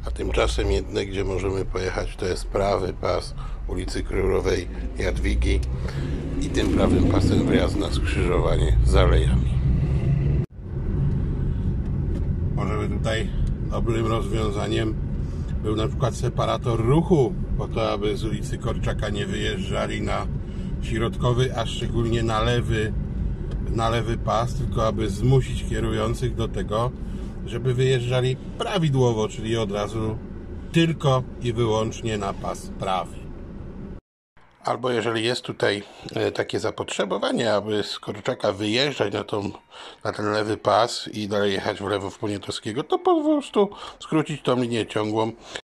A tymczasem jedyne, gdzie możemy pojechać, to jest prawy pas ulicy Królowej Jadwigi i tym prawym pasem wjazd na skrzyżowanie z alejami. Może by tutaj dobrym rozwiązaniem był na przykład separator ruchu, po to, aby z ulicy Korczaka nie wyjeżdżali na środkowy, a szczególnie na lewy pas, tylko aby zmusić kierujących do tego, żeby wyjeżdżali prawidłowo, czyli od razu tylko i wyłącznie na pas prawy. Albo jeżeli jest tutaj takie zapotrzebowanie, aby z Korczaka wyjeżdżać na ten lewy pas i dalej jechać w lewo w Poniatowskiego, to po prostu skrócić tą linię ciągłą